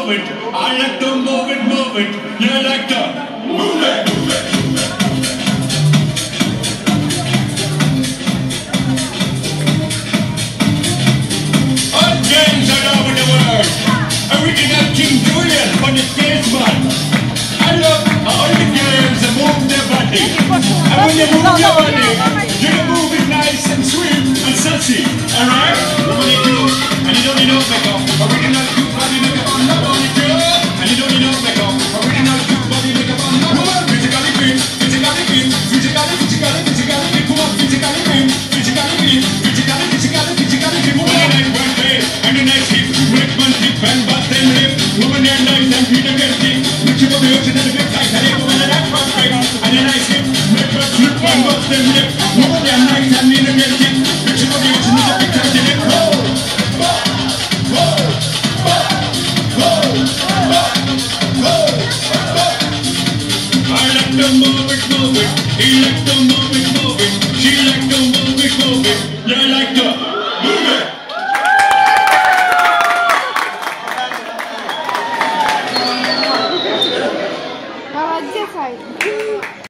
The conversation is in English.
move it. I like to move it, move it. You like to move it, move it. All gangs all over the world. Original King Julian on the stage, man. I love all the girls that move their body. And when you move your body, you move it nice and sweet and sassy. Alright? When you do, and you don't need no makeup. Original cute body makeup on the body, girl. And you don't need no makeup. Original cute body makeup on the woman. Physically fit, physically fit, physically fit, woman. Physically fit, physically fit, woman. And I want face and a nice hip, make man hip and bust and lip. Woman and nice and feet again thick. Look you up the ocean and the big tight and woman and that front face and a nice hip, make man hip and bust and lip. Woman and nice and feet again thick. Look you up the ocean and the big tight and lip. I like to move it, move it. He like to move it, move it. She like to move it, move it. You like to move it.